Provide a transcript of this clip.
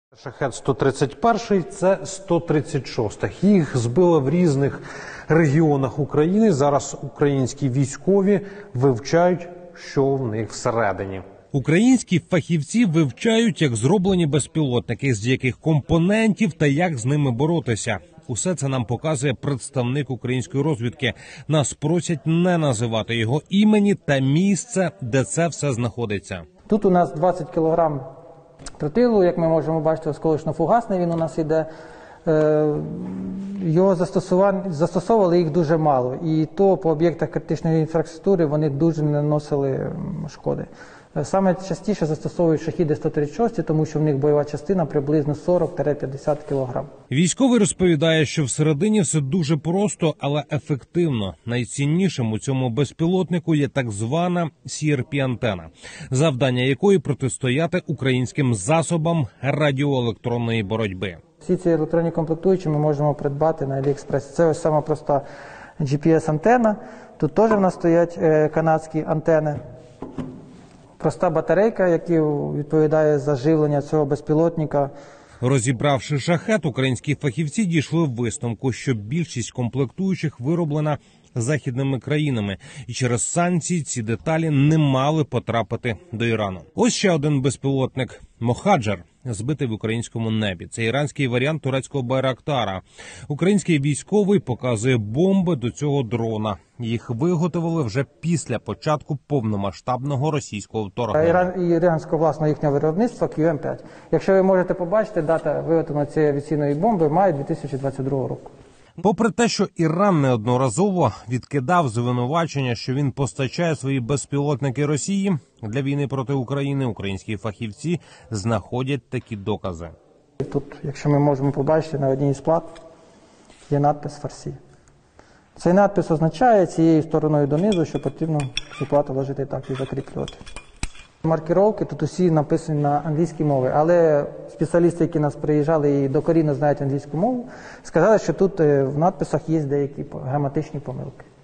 Шахет-131 – це 136-х. Їх збили в різних регіонах України. Зараз українські військові вивчають, що в них всередині. Українські фахівці вивчають, як зроблені безпілотники, з яких компонентів та як з ними боротися. Усе це нам показує представник української розвідки. Нас просять не називати його імені та місце, де це все знаходиться. Тут у нас 20 кілограм тротилу, як ми можемо бачити, осколочно-фугасний він у нас іде. Його застосовували їх дуже мало. І то по об'єктах критичної інфраструктури вони дуже не наносили шкоди. Саме частіше застосовують шахеди 136, тому що в них бойова частина приблизно 40-50 кг. Військовий розповідає, що всередині все дуже просто, але ефективно. Найціннішим у цьому безпілотнику є так звана CRP-антена, завдання якої протистояти українським засобам радіоелектронної боротьби. Всі ці електронні комплектуючі ми можемо придбати на AliExpress. Це ось сама проста GPS-антена. Тут теж в нас стоять канадські антени. Проста батарейка, яка відповідає за живлення цього безпілотника. Розібравши шахет, українські фахівці дійшли висновку, що більшість комплектуючих вироблена західними країнами, і через санкції ці деталі не мали потрапити до Ірану. Ось ще один безпілотник – «Мохаджер», збитий в українському небі. Це іранський варіант турецького байрактара. Український військовий показує бомби до цього дрона. Їх виготовили вже після початку повномасштабного російського вторгнення. Іранського власного їхнього виробництва QM5. Якщо ви можете побачити, дата виготовлення цієї авіаційної бомби має 2022 року. Попри те, що Іран неодноразово відкидав звинувачення, що він постачає свої безпілотники Росії для війни проти України, українські фахівці знаходять такі докази. Тут, якщо ми можемо побачити, на одній із плат є надпис «Фарсі». Цей надпис означає цією стороною донизу, що потрібно цю плату ложити так і закріплювати. Маркіровки тут усі написані на англійській мові, але спеціалісти, які нас приїжджали і докорінно знають англійську мову, сказали, що тут в надписах є деякі граматичні помилки.